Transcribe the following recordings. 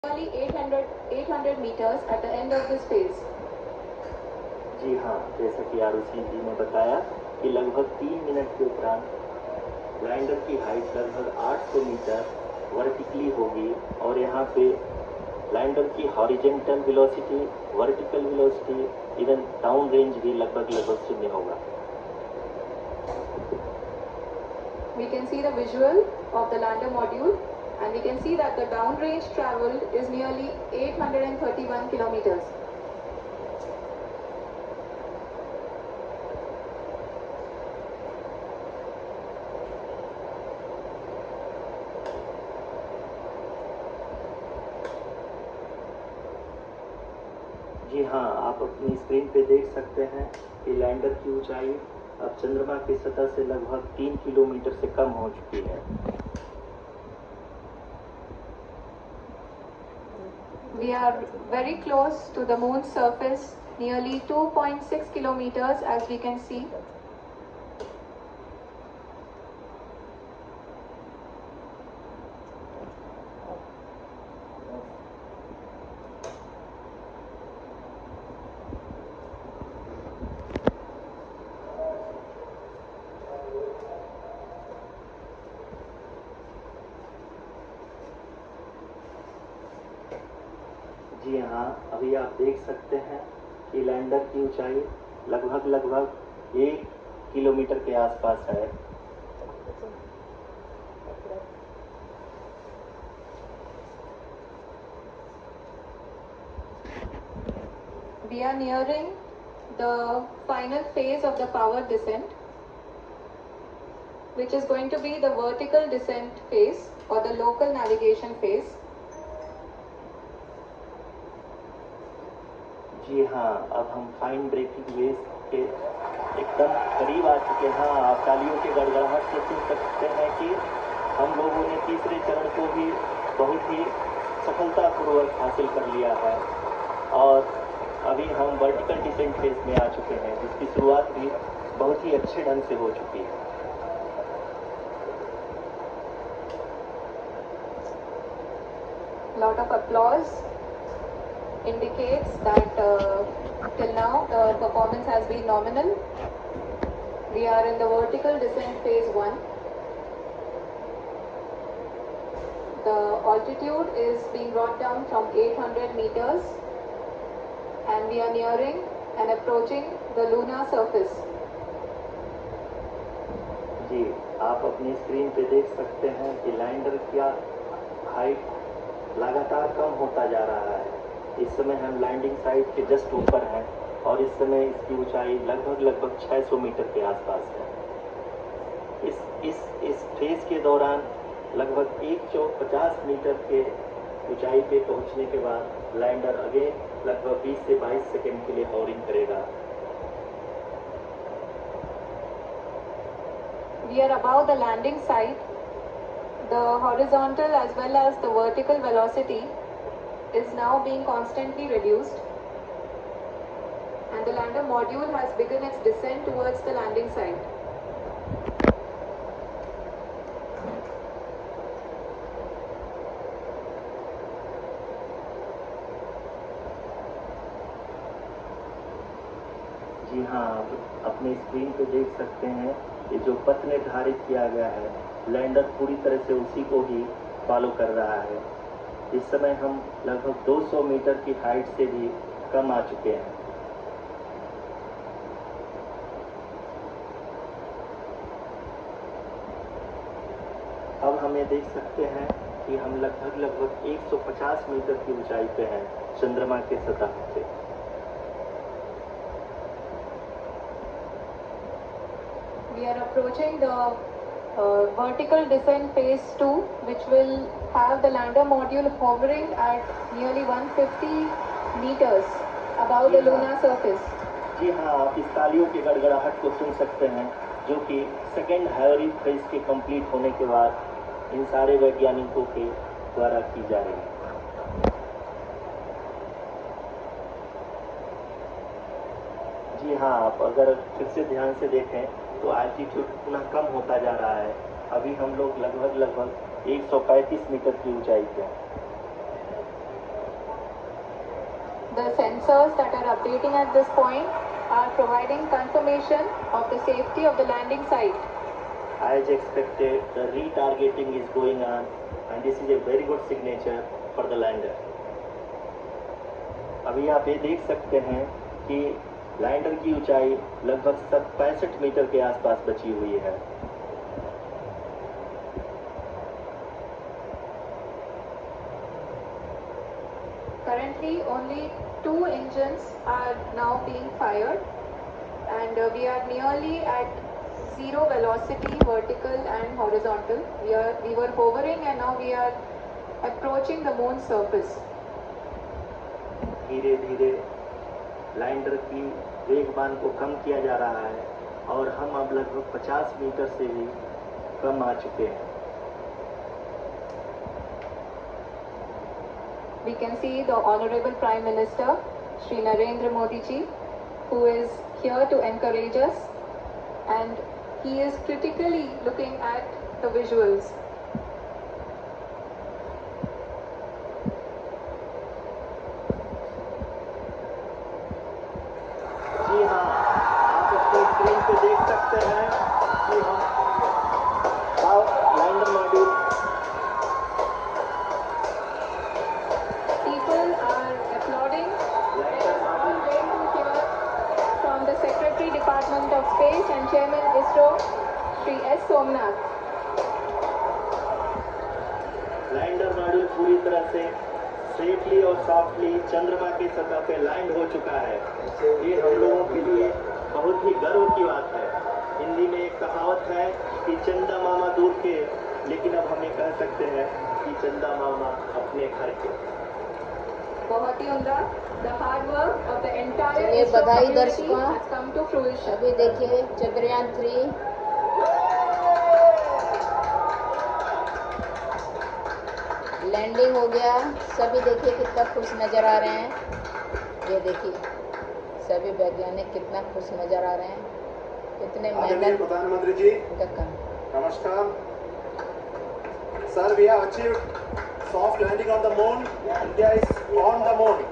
Only 800 meters at the end of this phase. जी हाँ, जैसा कि आरुषि जी ने बताया कि लगभग 3 मिनट के उपरांत लैंडर की हाइट लगभग 800 मीटर वर्टिकली होगी और यहाँ पे लैंडर की horizontal velocity, vertical velocity, even down range भी लगभग 0 होगा। We can see the visual of the lander module and we can see that the down range traveled is nearly 831 kilometers. जी हाँ, आप अपनी स्क्रीन पे देख सकते हैं कि लैंडर की ऊंचाई अब चंद्रमा की सतह से लगभग 3 किलोमीटर से कम हो चुकी है। We are very close to the moon's surface, nearly 2.6 kilometers as we can see. जी हाँ, अभी आप देख सकते हैं कि लैंडर की ऊंचाई लगभग 1 किलोमीटर के आसपास है। We are nearing the final phase of the power descent, which is going to be the vertical descent phase or the local navigation phase. जी हाँ, अब हम फाइन ब्रेकिंग वेव के एकदम करीब आ चुके हैं। आप तालियों के गड़गड़ाहट से सुन सकते हैं कि हम लोगों ने तीसरे चरण को भी बहुत ही सफलतापूर्वक हासिल कर लिया है और अभी हम वर्टिकल डिसेंट फेज में आ चुके हैं, जिसकी शुरुआत भी बहुत ही अच्छे ढंग से हो चुकी है। Lot of applause indicates that till now the performance has been nominal. We are in the vertical descent phase 1. The altitude is being brought down from 800 meters and we are nearing and approaching the lunar surface. जी, आप अपनी screen पे देख सकते हैं कि lander का height लगातार कम होता जा रहा है। इस समय हम लैंडिंग साइट के जस्ट ऊपर हैं और इस समय इसकी ऊंचाई लगभग 600 मीटर के आसपास है। इस फेज के दौरान लगभग 150 मीटर के ऊंचाई पे पहुंचने के बाद लैंडर अगेन लगभग 20 से 22 सेकेंड के लिए हॉवरिंग करेगा। We are above the landing site. The horizontal as well as the vertical velocity is now being constantly reduced and the lander module has begun its descent towards the landing site. जी हाँ, आप अपनी screen पे देख सकते हैं कि जो पथ निर्धारित किया गया है, लैंडर पूरी तरह से उसी को ही फॉलो कर रहा है। इस समय हम लगभग 200 मीटर की हाइट से भी कम आ चुके हैं। अब हम ये देख सकते हैं कि हम लगभग 150 मीटर की ऊंचाई पे हैं चंद्रमा के सतह से। We are approaching the vertical descent phase 2, which will have the lander module hovering at nearly 150 meters above the lunar surface. जी हाँ, आप इस तालियों के गड़गड़ाहट को सुन सकते हैं, जो कि सेकेंड हायरिंग फेज के कंप्लीट होने के बाद इन सारे वैज्ञानिकों के द्वारा की जा रही है। जी हाँ, आप अगर फिर से ध्यान से देखें तो एल्टीट्यूड पुनः कम होता जा रहा है। अभी हम लोग लगभग 135 मीटर की ऊंचाई पे हैं। sensors that are updating at this point are providing confirmation of the safety of the landing site. As expected, the retargeting is going on, and this is a very good signature for the lander. अभी आप ये देख सकते हैं कि lander की ऊंचाई लगभग 65 मीटर के आसपास बची हुई है। Currently, only 2 engines are now being fired, and we are nearly at zero velocity, vertical and horizontal. We were hovering, and now we are approaching the moon's surface. धीरे धीरे लैंडर की वेगमान को कम किया जा रहा है और हम अब लगभग 50 मीटर से भी कम आ चुके हैं। We can see the Honorable Prime Minister, Shri Narendra Modi ji, who is here to encourage us, and he is critically looking at the visuals. जी हाँ, आप अपनी स्क्रीन पे देख सकते हैं कि हम lander module People are applauding. Let us all wait to hear from the Secretary Department of Space and Chairman ISRO, Shri S. Somnath. Lander module पूरी तरह से सेफली और सॉफ्टली चंद्रमा की सतह पे लैंड हो चुका है। ये हम लोगों के लिए बहुत ही गर्व की बात है। हिंदी में एक कहावत है कि चंदा मामा दूर के, लेकिन अब हम ये कह सकते हैं कि चंदा मामा अपने घर के। बहुत ही उम्दा। The hard work of the entire चलिए ISRO बधाई community दर्शकों। has come to fruition. अभी देखिए चंद्रयान 3 लैंडिंग हो गया। सभी देखिए कितना खुश नजर आ रहे हैं। ये देखिए सभी वैज्ञानिक कितना खुश नजर आ रहे हैं। कितने आदरणीय मेहनत प्रधानमंत्री जी, का काम। नमस्कार sir. We have achieved soft landing on the moon. India is on the moon.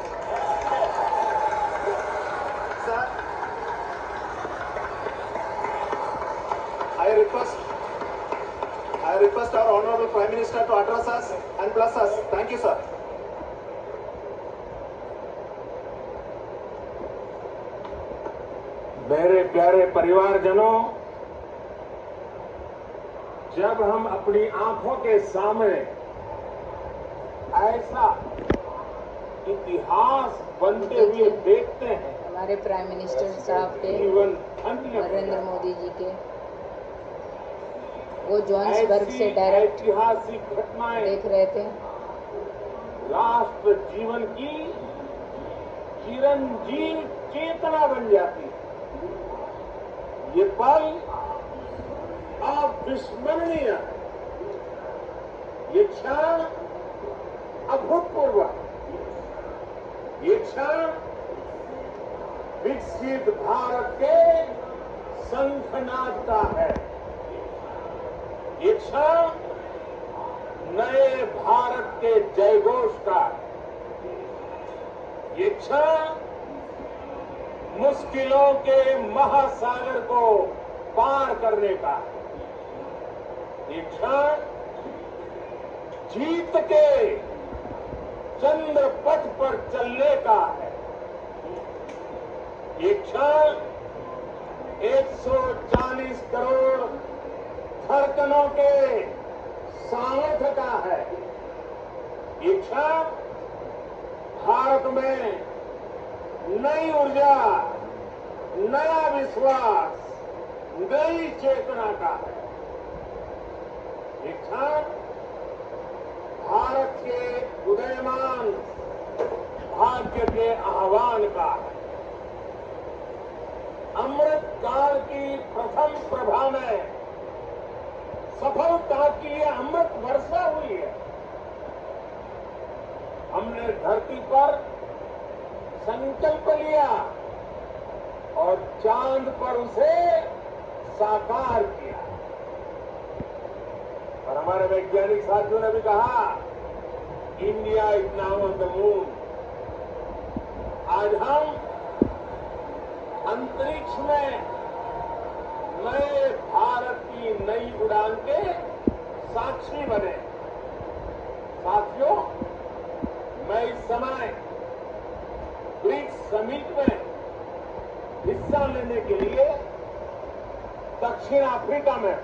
Sir, I request our Honorable Prime Minister to address us and bless us. Thank you, sir. मेरे प्यारे परिवारजनों, जब हम अपनी आंखों के सामने ऐसा इतिहास बनते हुए देखते हैं, हमारे प्राइम मिनिस्टर साहब के जीवन धन्य हो नरेंद्र जाता मोदी जी के, वो है। जोहान्सबर्ग से ऐसी डायरेक्ट ऐतिहासिक घटनाएं देख रहे थे। राष्ट्र जीवन की चिरंजीव चेतना बन जाती है। ये पल अविस्मरणीय है। ये क्षण अभूतपूर्व है। ये क्षण विकसित भारत के शंखनाद का है। ये क्षण नए भारत के जयघोष का है। ये क्षण मुश्किलों के महासागर को पार करने का है। ये क्षण जीत के चंद्र पथ पर चलने का है। ये क्षण 140 करोड़ धड़कनों के सामर्थ्य का है। ये क्षण भारत में नई ऊर्जा, नया विश्वास, नई चेतना का है। ये क्षण भारत के उदयमान भाग्य के आह्वान का है। अमृत काल की प्रथम प्रभा में सफलता की ये अमृत वर्षा हुई है। हमने धरती पर संकल्प लिया और चांद पर उसे साकार किया। और हमारे वैज्ञानिक साथियों ने भी कहा, India is now on the moon. आज हम अंतरिक्ष में नए भारत की नई उड़ान के साक्षी बने। साथियों, मैं इस समय ब्रिक्स समिट में हिस्सा लेने के लिए दक्षिण अफ्रीका में,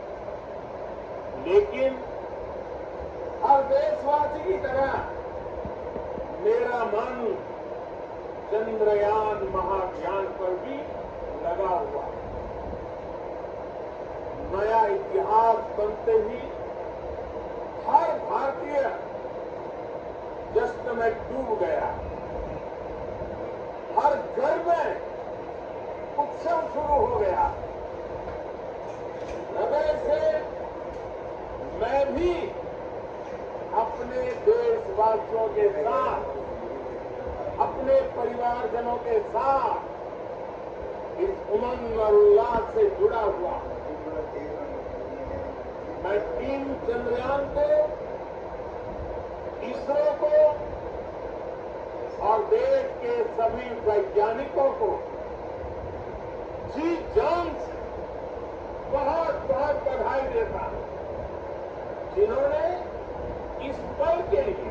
लेकिन हर देशवासी की तरह मेरा मन चंद्रयान महाअभियान पर भी लगा हुआ। नया इतिहास बनते ही हर भारतीय जश्न में डूब गया। हर घर में उत्सव शुरू हो गया। हृदय से मैं भी अपने देशवासियों के साथ, अपने परिवारजनों के साथ इस उमंग और उल्लास से जुड़ा हुआ। मैं टीम चंद्रयान को, इसरो को और देश के सभी वैज्ञानिकों को जी जान से बहुत बहुत बधाई देता हूं, जिन्होंने इस पल के लिए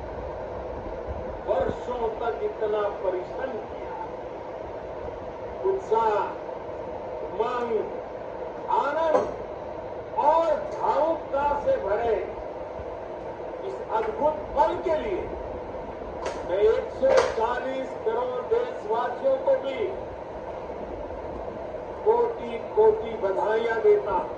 वर्षों तक इतना परिश्रम किया। उत्साह, उमंग, आनंद और भावुकता से भरे इस अद्भुत पल के लिए मैं 140 करोड़ देशवासियों को भी कोटि कोटि बधाइयां देता हूं।